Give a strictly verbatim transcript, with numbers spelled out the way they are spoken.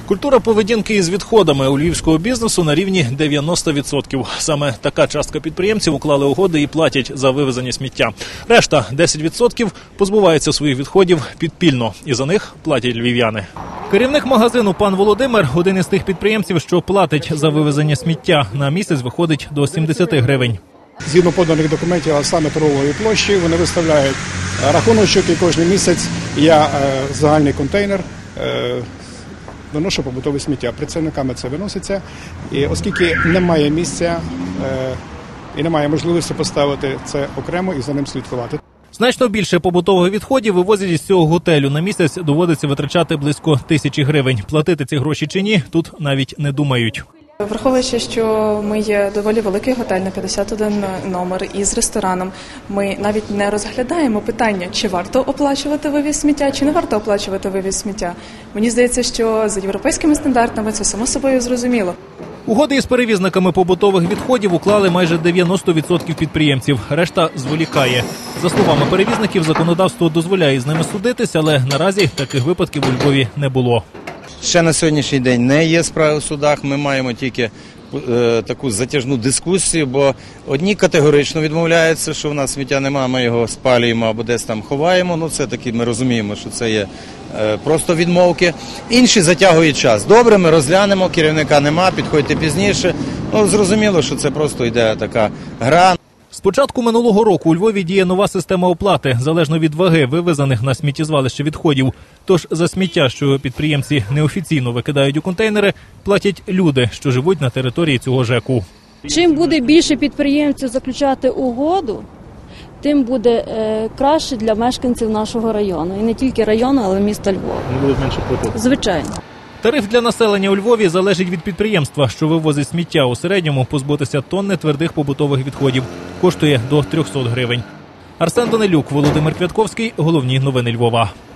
Культура поведінки із відходами у львівського бізнесу на рівні дев'яносто відсотків. Саме така частка підприємців уклали угоди і платять за вивезення сміття. Решта – десять відсотків – позбуваються своїх відходів підпільно. І за них платять львів'яни. Керівник магазину пан Володимир – один із тих підприємців, що платить за вивезення сміття. На місяць виходить до сімдесят гривень. Згідно поданих документів, а саме торгової площі, вони виставляють рахуночок і кожен місяць я загальний контейнер виношу побутове сміття. Працівниками це виноситься, і оскільки немає місця і немає можливості поставити це окремо і за ним слідкувати. Значно більше побутових відходів вивозять із цього готелю. На місяць доводиться витрачати близько тисячі гривень. Платити ці гроші чи ні, тут навіть не думають. Враховуючи, що ми є доволі великий готель на п'ятдесят один номер із рестораном, ми навіть не розглядаємо питання, чи варто оплачувати вивіз сміття, чи не варто оплачувати вивіз сміття. Мені здається, що за європейськими стандартами це само собою зрозуміло. Угоди із перевізниками побутових відходів уклали майже дев'яносто відсотків підприємців. Решта зволікає. За словами перевізників, законодавство дозволяє з ними судитись, але наразі таких випадків у Львові не було. Ще на сьогоднішній день не є справи в судах, ми маємо тільки е, таку затяжну дискусію, бо одні категорично відмовляються, що в нас сміття немає, ми його спалюємо або десь там ховаємо, ну це таки ми розуміємо, що це є е, просто відмовки. Інші затягують час. Добре, ми розглянемо, керівника нема, підходьте пізніше. Ну зрозуміло, що це просто йде така гра. З початку минулого року у Львові діє нова система оплати, залежно від ваги вивезених на сміттєзвалище відходів. Тож за сміття, що підприємці неофіційно викидають у контейнери, платять люди, що живуть на території цього ЖЕКу. Чим буде більше підприємців заключати угоду, тим буде е, краще для мешканців нашого району. І не тільки району, але й міста Львова. Вони будуть менше платити? Звичайно. Тариф для населення у Львові залежить від підприємства, що вивозить сміття. У середньому позбутися тонни твердих побутових відходів коштує до трьохсот гривень. Арсен Данилюк, Володимир Квятковський. Головні новини Львова.